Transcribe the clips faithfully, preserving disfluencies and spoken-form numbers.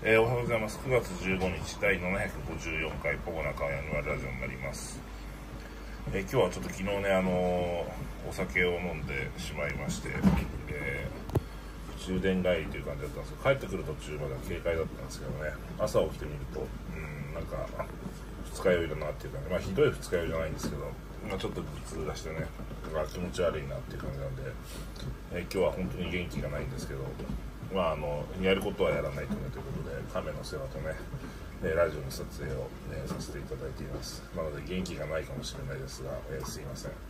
えー、おはようございます。くがつじゅうごにちだいななひゃくごじゅうよんかいポゴナ川屋にわるラジオになります。えー、今日はちょっと昨日ね、あのー、お酒を飲んでしまいまして、えー、終電帰りという感じだったんですけど、帰ってくる途中までは軽快だったんですけどね、朝起きてみると、うん、なんか二日酔いだなっていうかね、まあひどい二日酔いじゃないんですけど、まあ、ちょっと頭痛がしてね、まあ、気持ち悪いなっていう感じなんで、えー、今日は本当に元気がないんですけど、まあ、あのやることはやらないとねということで、亀の世話とね、えー、ラジオの撮影を、ね、させていただいています。なので元気がないかもしれないですが、えー、すいません、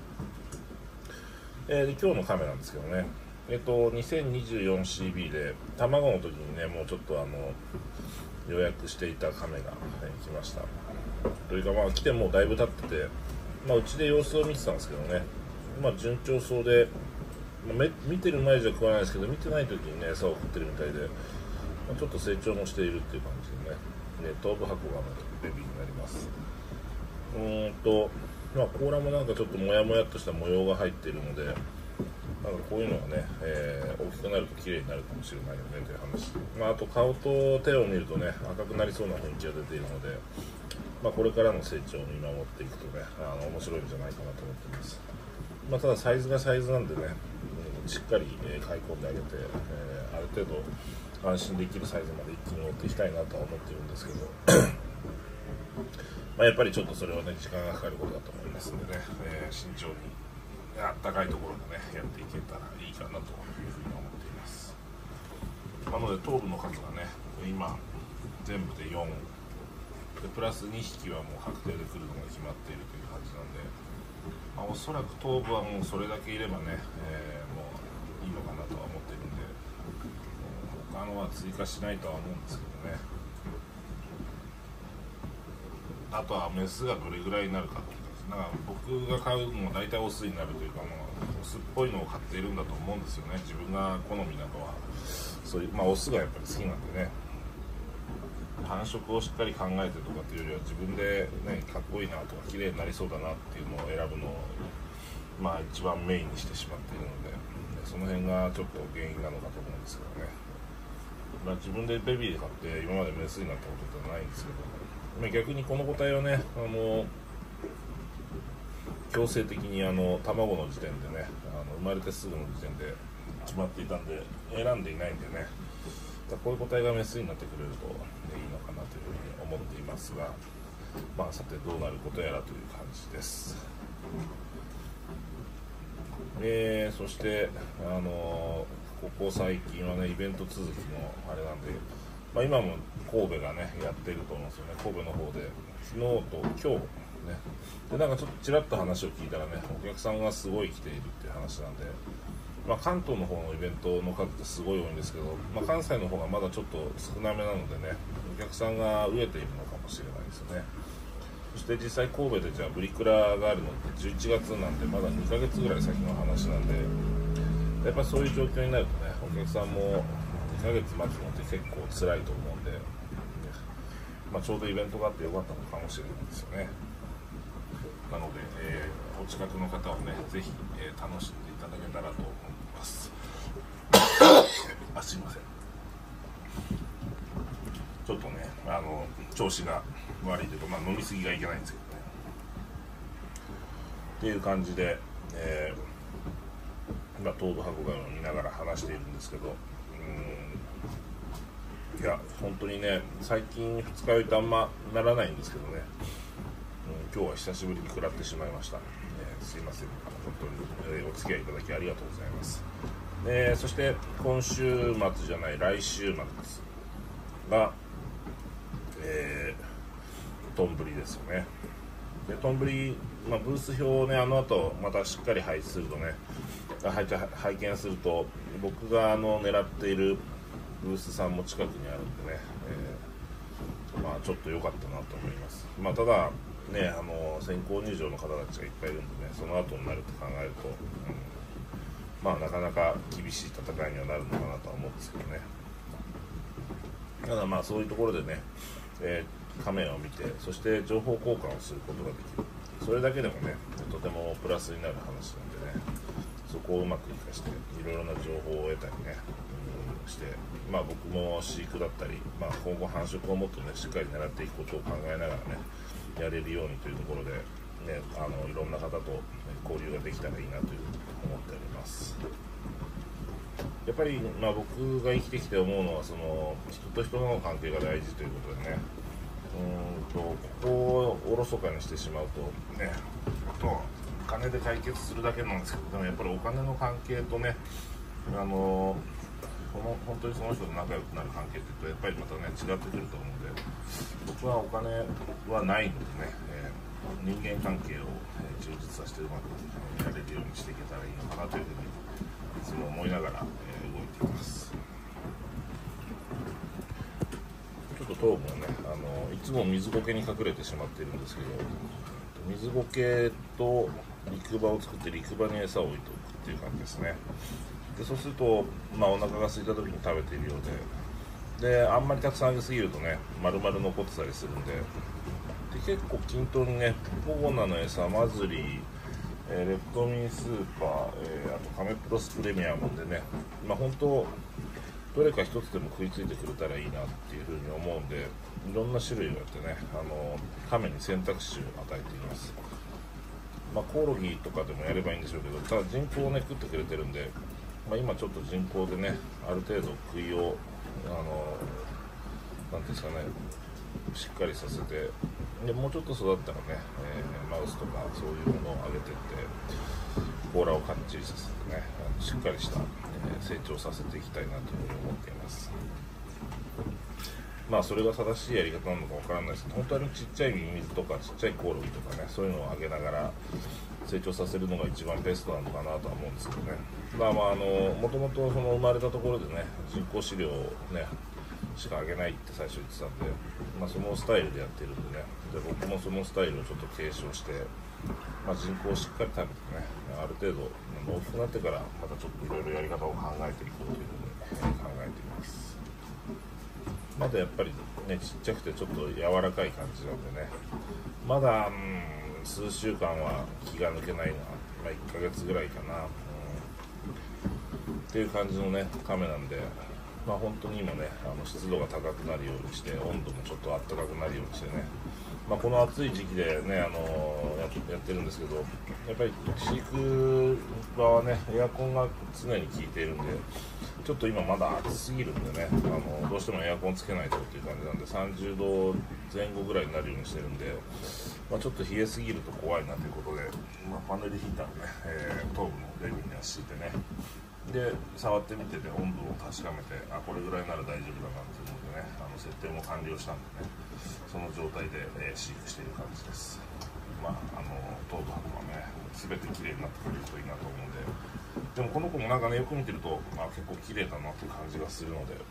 えー、で今日の亀なんですけどね、えっと にせんにじゅうよんシービー で卵の時にね、もうちょっとあの予約していた亀が、えー、来ました。というか、まあ来てもうだいぶ経ってて、まあ、うちで様子を見てたんですけどね、まあ順調そうで、まあ、見てる前じゃ食わないですけど、見てない時にね餌を食ってるみたいで、まあ、ちょっと成長もしているっていう感じでね、ね頭部箱がベビーになります。うーんとまあ甲羅もなんかちょっともやもやっとした模様が入っているので、なんかこういうのがね、えー、大きくなると綺麗になるかもしれないよねという話、まあ、あと顔と手を見るとね赤くなりそうな雰囲気が出ているので、まあ、これからの成長を見守っていくとね、あの面白いんじゃないかなと思っています。まあ、ただサイズがサイズなんでね、しっかり、えー、買い込んであげて、えー、ある程度安心できるサイズまで一気に持っていきたいなとは思っているんですけどまあやっぱりちょっとそれはね時間がかかることだと思いますのでね、えー、慎重にあったかいところでねやっていけたらいいかなというふうに思っています。なので頭部の数がね今全部でよんで、プラスにひきはもう確定で来るのが決まっているという感じなんで、まあ、おそらく頭部はもうそれだけいればね、えー、もういいのかなとは思っているんで、他のは追加しないとは思うんですけどね。あとはメスがどれぐらいになるかっていうか、なんか僕が買うのは大体オスになるというか、もうオスっぽいのを買っているんだと思うんですよね。自分が好みなのはそういう、まあオスがやっぱり好きなんでね、繁殖をしっかり考えてとかっていうよりは、自分で、ね、かっこいいなとか綺麗になりそうだなっていうのを選ぶのを、まあ、一番メインにしてしまっているので、その辺がちょっと原因なのかと思うんですけどね。まあ、自分でベビーで買って今までメスになったことってないんですけど、まあ、逆にこの個体はね、あの強制的にあの卵の時点でね、あの生まれてすぐの時点で決まっていたんで選んでいないんでね、こういう個体がメスになってくれると、ね、いいのかなというふうに思っていますが、まあさてどうなることやらという感じです。えー、そしてあのー、ここ最近はねイベント続きのあれなんで、まあ、今も神戸がねやっていると思うんですよね。神戸の方で昨日と今日ね、でなんかちょっとちらっと話を聞いたらね、お客さんがすごい来ているっていう話なんで、まあ、関東の方のイベントの数ってすごい多いんですけど、まあ、関西の方がまだちょっと少なめなのでね、お客さんが飢えているのかもしれないですよね。そして実際神戸でじゃあブリクラがあるのってじゅういちがつなんで、まだにかげつぐらい先の話なんで、やっぱそういう状況になるとね、お客さんもにかげつ待つのって結構辛いと思うんで、まあ、ちょうどイベントがあってよかったのかもしれないですよね。なので、えー、お近くの方はね、ぜひ、えー、楽しんでいただけたらと思います。あ、すいません。ちょっとね、あの調子が悪いというか、まあ、飲みすぎがいけないんですけどね。っていう感じで、えー、今頭部箱が見ながら話しているんですけど、うーん、いや本当にね、最近二日酔いってあんまならないんですけどね、うん、今日は久しぶりに食らってしまいました。えー、すいません、本当に、えー、お付き合いいただきありがとうございます。えー、そして今週末じゃない来週末が、えー、トンブリですよね。でトンブリ、まあ、ブース表をねあの後またしっかり配置するとね、拝拝見すると、僕があの狙っているブースさんも近くにあるんでね、えー、まあちょっと良かったなと思います。まあただね、あの先行入場の方たちがいっぱいいるんでね、その後になると考えると、うん、まあなかなか厳しい戦いにはなるのかなとは思うんですけどね。ただまあそういうところでね、えー、カメラを見て、そして情報交換をすることができる、それだけでもねとてもプラスになる話なんでね、そこをうまく生かしていろいろな情報を得たりね、 して、まあ、僕も飼育だったり、まあ、今後繁殖をもっとねしっかり狙っていくことを考えながらねやれるようにというところで、ね、あのいろんな方と交流ができたらいいなというふうに思っております。やっぱり、まあ、僕が生きてきて思うのはその人と人との関係が大事ということでね、うーんとここをおろそかにしてしまうとねと金で解決するだけなんですけど、でもやっぱりお金の関係とねあのこの本当にその人と仲良くなる関係っていうとやっぱりまたね違ってくると思うので、僕はお金はないのでね、えー、人間関係を、えー、充実させてうまくやれるようにしていけたらいいのかなというふうにいつも思いながら、えー、動いています。ちょっと頭部がねあのいつも水苔に隠れてしまっているんですけど、水苔と陸場を作って陸場に餌を置いておくっていう感じですね。でそうすると、まあ、お腹が空いた時に食べているようで、であんまりたくさんあげすぎるとね丸々残ってたりするんで、で結構均等にねポゴナの餌マズリー、えー、レプトミンスーパー、えー、あとカメプロスプレミアムでね、まあ本当どれか一つでも食いついてくれたらいいなっていうふうに思うんで、いろんな種類をやってねあの亀に選択肢を与えています。まあ、コオロギとかでもやればいいんでしょうけど、ただ人工をね食ってくれてるんで、まあ、今ちょっと人工でねある程度食いをあのなんですかねしっかりさせて、でもうちょっと育ったらね、えー、マウスとかそういうものを上げていって甲羅をかっちりさせてねしっかりした、えー、成長させていきたいなというふうに思っています。まあそれが正しいやり方なのかわからないですけど、本当にちっちゃいミミズとかちっちゃいコオロギとかねそういうのをあげながら成長させるのが一番ベストなのかなとは思うんですけどね。まあまああのもともとその生まれたところでね人工飼料をねしかあげないって最初言ってたんで、まあ、そのスタイルでやってるんでね、で僕もそのスタイルをちょっと継承して、まあ、人工をしっかり食べてねある程度大きくなってからまたちょっといろいろやり方を考えていこうというふうに考えています。まだやっぱりねちっちゃくてちょっと柔らかい感じなんでね、まだ、うん、数週間は気が抜けないな、まあ、いっかげつぐらいかな、うん、っていう感じのね亀なんで、まあ本当に今ねあの湿度が高くなるようにして温度もちょっと暖かくなるようにしてね、まあ、この暑い時期でねあのや, やってるんですけど、やっぱり飼育場はねエアコンが常に効いているんでちょっと今まだ暑すぎるんでねあのどうしてもエアコンつけないとっていう感じなんでさんじゅうどぜん後ぐらいになるようにしてるんで、まあ、ちょっと冷えすぎると怖いなということで、まあ、パネルヒーターをね、えー、頭部のレビンには敷いてねで触ってみてで温度を確かめてあこれぐらいなら大丈夫だなっていうのでねあの設定も完了したんでねその状態で、えー、飼育している感じです。まああの頭部箱はね全て綺麗になってくれるといいなと思うんで、でもこの子もなんかねよく見てると、まあ、結構綺麗だなっていう感じがするので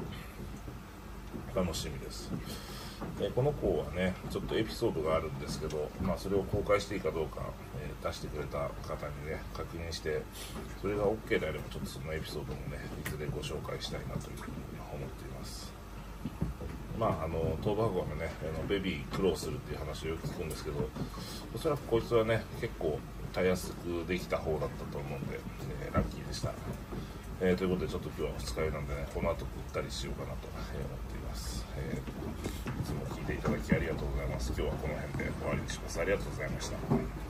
楽しみです。でこの子はねちょっとエピソードがあるんですけど、まあ、それを公開していいかどうか、えー、出してくれた方にね確認してそれが OK であればちょっとそのエピソードもねいずれご紹介したいなというふうに思っています。まああの頭部箱はねあのベビー苦労するっていう話をよく聞くんですけど、おそらくこいつはね結構たやすくできた方だったと思うんで、えー、ラッキーでした。えー、ということでちょっと今日はふつかめなんでねこの後ぐったりしようかなと思っています。えー、いつも聞いていただきありがとうございます。今日はこの辺で終わりにします。ありがとうございました。